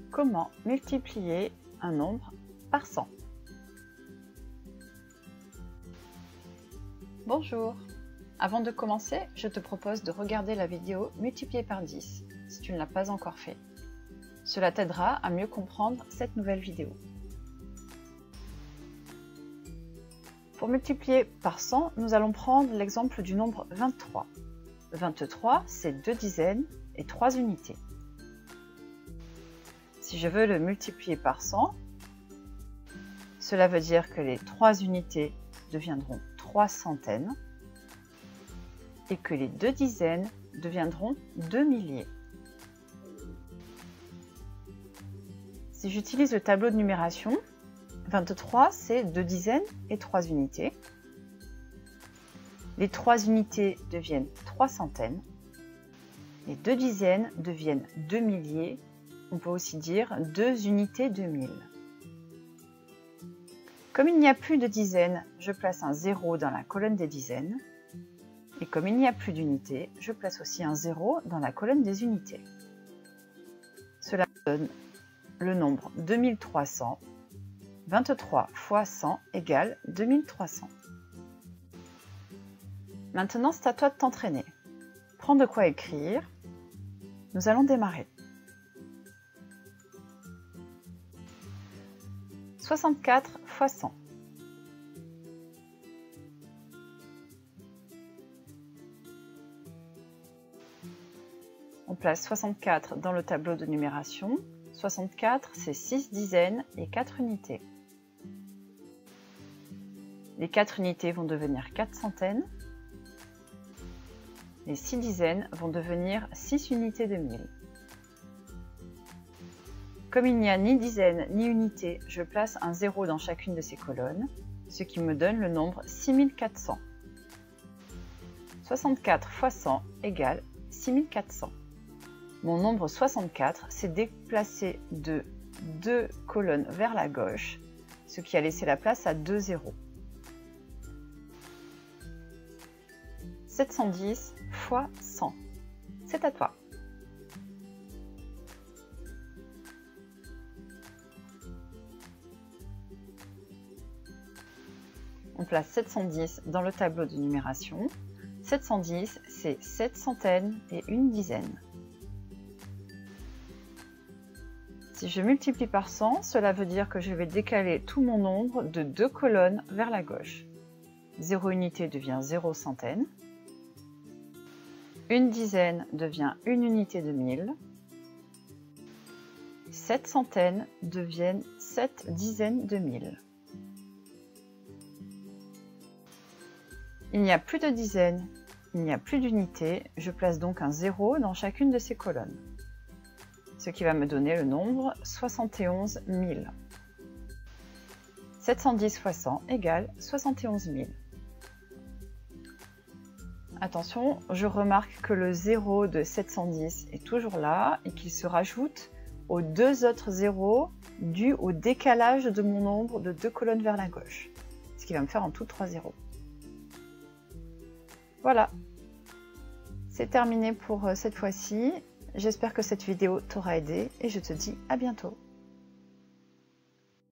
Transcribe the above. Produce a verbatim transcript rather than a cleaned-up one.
Comment multiplier un nombre par cent? Bonjour! Avant de commencer, je te propose de regarder la vidéo multiplié par dix si tu ne l'as pas encore fait. Cela t'aidera à mieux comprendre cette nouvelle vidéo. Pour multiplier par cent, nous allons prendre l'exemple du nombre vingt-trois. vingt-trois, c'est deux dizaines et trois unités. Si je veux le multiplier par cent, cela veut dire que les trois unités deviendront trois centaines et que les deux dizaines deviendront deux milliers. Si j'utilise le tableau de numération, vingt-trois, c'est deux dizaines et trois unités. Les trois unités deviennent trois centaines. Les deux dizaines deviennent deux milliers. On peut aussi dire deux unités de mille. Comme il n'y a plus de dizaines, je place un zéro dans la colonne des dizaines. Et comme il n'y a plus d'unités, je place aussi un zéro dans la colonne des unités. Cela donne le nombre deux mille trois cents. vingt-trois fois cent égale deux mille trois cents. Maintenant, c'est à toi de t'entraîner. Prends de quoi écrire. Nous allons démarrer. soixante-quatre fois cent. On place soixante-quatre dans le tableau de numération. soixante-quatre, c'est six dizaines et quatre unités. Les quatre unités vont devenir quatre centaines. Les six dizaines vont devenir six unités de mille. Comme il n'y a ni dizaines ni unités, je place un zéro dans chacune de ces colonnes, ce qui me donne le nombre six mille quatre cents. soixante-quatre fois cent égale six mille quatre cents. Mon nombre soixante-quatre s'est déplacé de deux colonnes vers la gauche, ce qui a laissé la place à deux zéros. sept cent dix fois cent. C'est à toi. On place sept cent dix dans le tableau de numération. sept cent dix, c'est sept centaines et une dizaine. Si je multiplie par cent, cela veut dire que je vais décaler tout mon nombre de deux colonnes vers la gauche. zéro unité devient zéro centaine. Une dizaine devient une unité de mille. sept centaines deviennent sept dizaines de mille. Il n'y a plus de dizaines, il n'y a plus d'unités, je place donc un zéro dans chacune de ces colonnes, ce qui va me donner le nombre soixante et onze mille. sept cent dix fois cent égale soixante et onze mille. Attention, je remarque que le zéro de sept cent dix est toujours là et qu'il se rajoute aux deux autres zéros dus au décalage de mon nombre de deux colonnes vers la gauche, ce qui va me faire en tout trois zéros. Voilà, c'est terminé pour cette fois-ci. J'espère que cette vidéo t'aura aidé et je te dis à bientôt.